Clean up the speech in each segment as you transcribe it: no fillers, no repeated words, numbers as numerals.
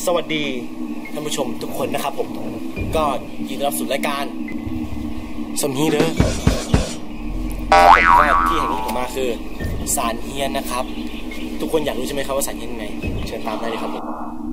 สวัสดีท่านผู้ชมทุกคนนะครับผมก็ยินดีต้อนรับสู่รายการสมฮีเด้อผมก็ที่แห่งนี้ผมมาคือศาลเฮียนนะครับทุกคนอยากรู้ใช่ไหมครับว่าศาลเฮียนยังไงเชิญตามได้เลยครับผม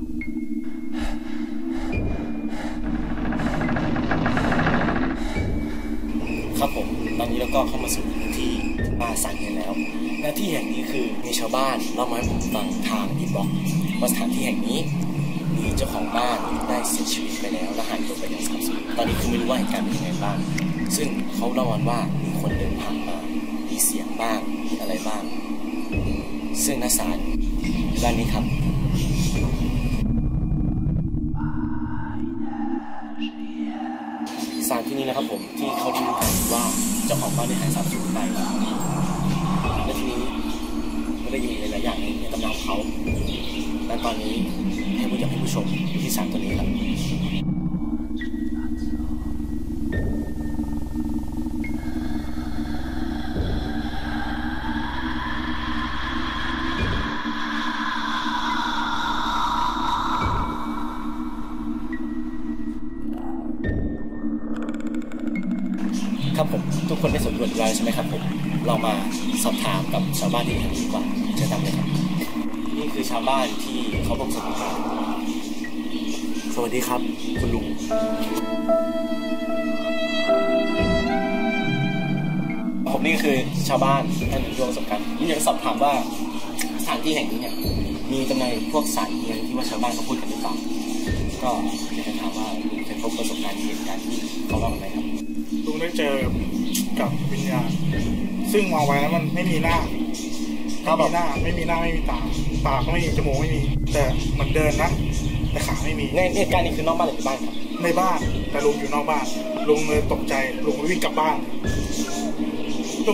ครับผมตอนนี้เราก็เข้ามาสู่ที่ศาลเฮียนแล้วหน้าที่แห่งนี้คือมีชาวบ้านเล่ามาให้ผมฟังทางอินบ็อกซ์ว่าสถานที่แห่งนี้มีเจ้าของบ้านได้เสียชีวิตไปแล้วและหายตัวไปอย่างสาบสูญตอนนี้คือไม่รู้ว่าเหตุการณ์เป็นยังไงบ้างซึ่งเขาเล่าว่ามีคนเดินผ่านมามีเสียงบ้างมีอะไรบ้างซึ่งณศาลด้านนี้ครับศาลที่นี่นะครับผมที่เขาได้รู้กันว่าเจ้าของบ้านได้หายสาบสูญไปและทีนี้ก็ได้ยินหลายๆอย่างในตำนานเขาและตอนนี้ให้ผู้ชมที่ศาลตัวนี้ครับครับผมทุกคนได้สำรวจแล้วใช่ไหมครับผมเรามาสอบถามกับชาวบ้านที่เห็นดีกว่าเชิญตามเลยครับนี่คือชาวบ้านที่เขาร่วมสนุกกันสวัสดีครับคุณลุงผมนี่คือชาวบ้านท่านร่วมประสบการณ์นี่อยากสอบถามว่าสถานที่แห่งนี้เนี่ยมีตำนานพวกศาลเฮียนที่ว่าชาวบ้านเขาพูดกันหรือเปล่าก็อยากจะถามว่าลุงเคยพบประสบการณ์เหตุการณ์ที่เขาเล่าอะไรครับลุงได้เจอกับวิญญาณซึ่งมองไปแล้วมันไม่มีหน้าไม่มีตาปากก็ไม่มีจมูกไม่มีแต่มันเดินนะแต่ขาไม่มีในเหตุการณ์นี้คือนอกบ้านหรือในบ้านครับในบ้านแต่ลุงอยู่นอกบ้านลุงเลยตกใจลุงวิ่งกลับบ้านขอบ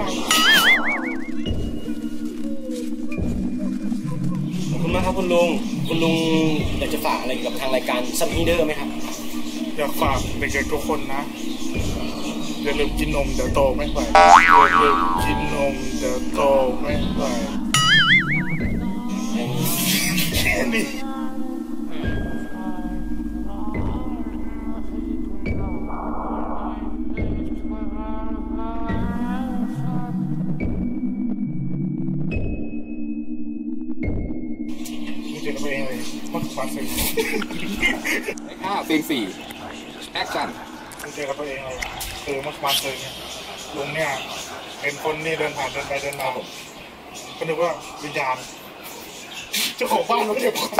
คุณมากครับคุณลุงอยากจะฝากอะไรกับทางรายการซัมฮีเดอร์ไหมครับอยากฝากเด็กๆทุกคนนะอย่าลืมกินนมเดี๋ยวโตไม่ไหวอย่าลืมกินนมเดี๋ยวโตไม่ไหวแค่นี้เจอตัวเองเลยมันควาด4 แอคชั่นเจอกับตัวเองเลยมันควาดเนี่ยลุงเนี่ยเป็นคนนี่เดินผ่านเดินไปเดินมาก็นึกว่าวิญญาณเจ้าของบ้านมันเก็บของ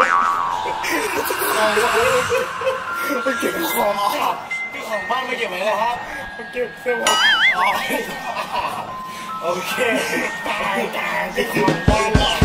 มันเก็บของครับเจ้าของบ้านไม่เก็บไว้เลยครับมันเก็บเสื้อผ้าโอเคตายเจ้าของบ้าน